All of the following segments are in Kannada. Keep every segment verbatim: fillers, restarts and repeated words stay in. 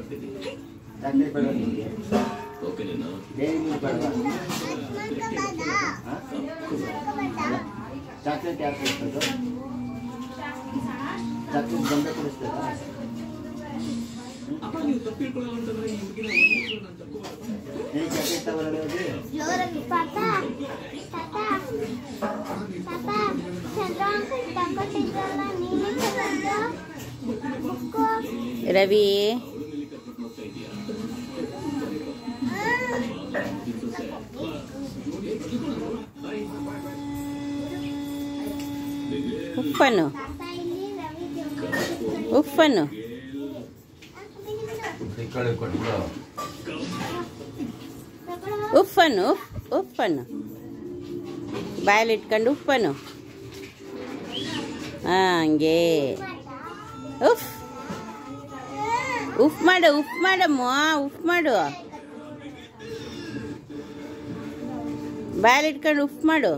ಚಾಕ್ಲೇಟ್ ಯಾರು ಕೊಡ್ತದೋ ಚಾಕ್ಲೇಟ್ ಬಂದ ಕೊಡಿಸ್ತದ ಅಪ್ಪ ನೀವು ತಪ್ಪು ತಿಳ್ಕೊಳ್ಳೋ ಅಂತಂದ್ರೆ ಈ ಹುಡುಗಿನ ಒಂದು ನಾನು ತಪ್ಪು ಮಾಡ್ತೀನಿ ಏ ಚಾಕ್ಲೇಟ್ ತಗೊಳ್ಳೋದು ಜೋರಾಗಿ ಪಾಪ ಪಾಪ ಪಾಪ ಚಂದ್ರನ ತಗೊಂಡಿದ್ದಲ್ಲ ನೀನೇ ತಗೊಂಡು ರವಿ ಉಪ್ಪನ್ನು ಉಪ್ಪನ್ನು ಉಪ್ಪನ್ನು ಉಪ್ಪನ್ನು ಬಾಯಲ್ಲಿ ಇಟ್ಕೊಂಡು ಉಪ್ಪನ್ನು ಹಂಗೆ ಉಫ್ ಉಫ್ ಮಾಡು ಉಫ್ ಮಾಡಮ್ಮ ಉಫ್ ಮಾಡು ಬಾಯಲ್ಲಿ ಇಟ್ಕೊಂಡು ಉಫ್ ಮಾಡು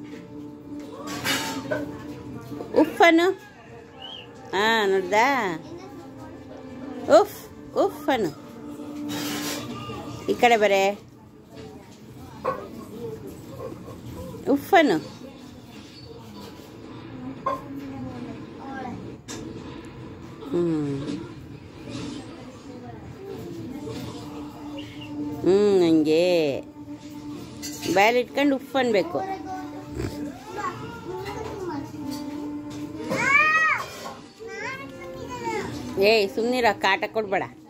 ಉಪ್ಪನ್ನು ಹಾಂ ನೋಡ್ದಾ ಉಫ್ ಉಪ್ಪನ್ನು ಈ ಕಡೆ ಬರೇ ಉಪ್ಪನ್ನು ಹ್ಞೂ ಹ್ಞೂ ಹಂಗೆ ಬಾಯಲ್ಲಿ ಇಟ್ಕೊಂಡು ಉಪ್ಪು ಅನ್ಬೇಕು ಏಯ್ ಸುಮ್ಮನಿರ ಕಾಟ ಕೊಡ್ಬೇಡ.